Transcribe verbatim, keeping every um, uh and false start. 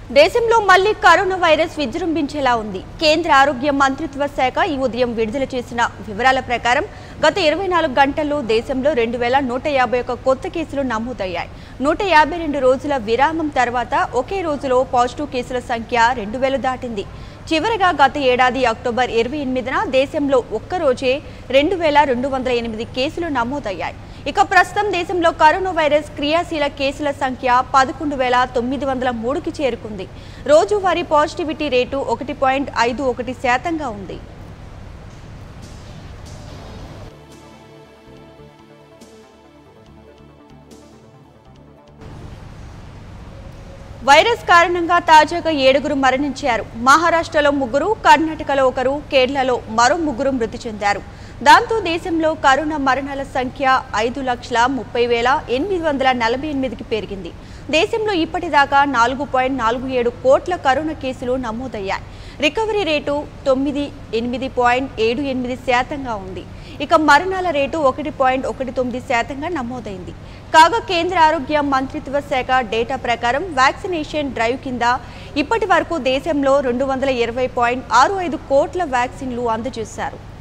దేశంలో మళ్లీ corona virus విజృంభించేలా ఉంది. కేంద్ర ఆరోగ్య మంత్రిత్వ శాఖ ఈ ఉదయం విడుదల చేసిన వివరాల ప్రకారం గత ఇరవై నాలుగు గంటల్లో దేశంలో రెండు వేల నూట యాభై ఒక్క కొత్త కేసులు నమోదయ్యాయి. నూట యాభై రెండు రోజుల విరామం తర్వాత ఒకే రోజులో పాజిటివ్ కేసుల సంఖ్య రెండు వేలు దాటింది. చివరగా గత ఏడాది అక్టోబర్ ఇరవై ఎనిమిదిన దేశంలో ఒక్కరోజే రెండు వేల రెండు వందల ఎనిమిది కేసులు నమోదయ్యాయి. ఇక ప్రస్తుతం దేశంలో కరోనా వైరస్ క్రియాశీల కేసుల సంఖ్య పదకొండు వేల తొమ్మిది వందల మూడుకి చేరుకుంది. రోజువారీ పాజిటివిటీ రేటు ఒకటి పాయింట్ ఐదు ఒకటి శాతంగా ఉంది. వైరస్ కారణంగా తాజాగా ఏడుగురు మరణించారు. మహారాష్ట్రలో ముగ్గురు, కర్ణాటకలో ఒకరు, కేరళలో మరో ముగ్గురు మృతి చెందారు. దాంతో దేశంలో కరోనా మరణాల సంఖ్య ఐదు లక్షల ముప్పై వేల ఎనిమిది వందల నలభై ఎనిమిదికి పెరిగింది. దేశంలో ఇప్పటిదాకా నాలుగు పాయింట్ నాలుగు ఏడు కోట్ల కరోనా కేసులు నమోదయ్యాయి. రికవరీ రేటు తొమ్మిది ఎనిమిది పాయింట్ ఏడు ఎనిమిది శాతంగా ఉంది. ఇక మరణాల రేటు ఒకటి పాయింట్ ఒకటి తొమ్మిది శాతంగా నమోదైంది. కాగా కేంద్ర ఆరోగ్య మంత్రిత్వ శాఖ డేటా ప్రకారం వ్యాక్సినేషన్ డ్రైవ్ కింద ఇప్పటి వరకు దేశంలో రెండు వందల ఇరవై పాయింట్ ఆరు ఐదు కోట్ల వ్యాక్సిన్లు అందజేశారు.